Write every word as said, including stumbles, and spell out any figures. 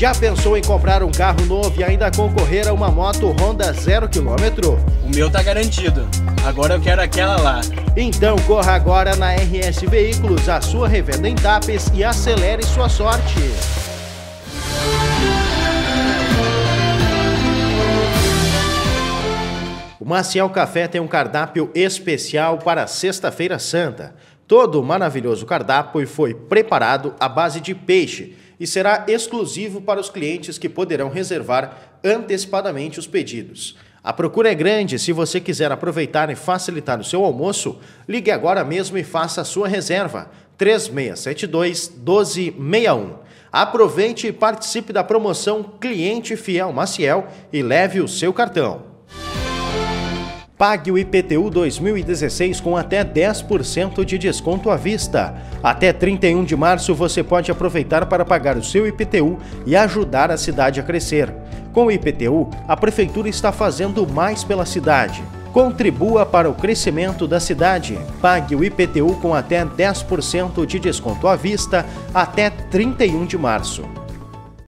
Já pensou em comprar um carro novo e ainda concorrer a uma moto Honda zero quilômetro? O meu tá garantido. Agora eu quero aquela lá. Então corra agora na R S Veículos, a sua revenda em Tapes, e acelere sua sorte. O Maciel Café tem um cardápio especial para Sexta-feira Santa. Todo o maravilhoso cardápio foi preparado à base de peixe e será exclusivo para os clientes que poderão reservar antecipadamente os pedidos. A procura é grande. Se você quiser aproveitar e facilitar o seu almoço, ligue agora mesmo e faça a sua reserva. três seis sete dois, um dois seis um. Aproveite e participe da promoção Cliente Fiel Maciel e leve o seu cartão. Pague o I P T U dois mil e dezesseis com até dez por cento de desconto à vista. Até trinta e um de março você pode aproveitar para pagar o seu I P T U e ajudar a cidade a crescer. Com o I P T U, a Prefeitura está fazendo mais pela cidade. Contribua para o crescimento da cidade. Pague o I P T U com até dez por cento de desconto à vista até trinta e um de março.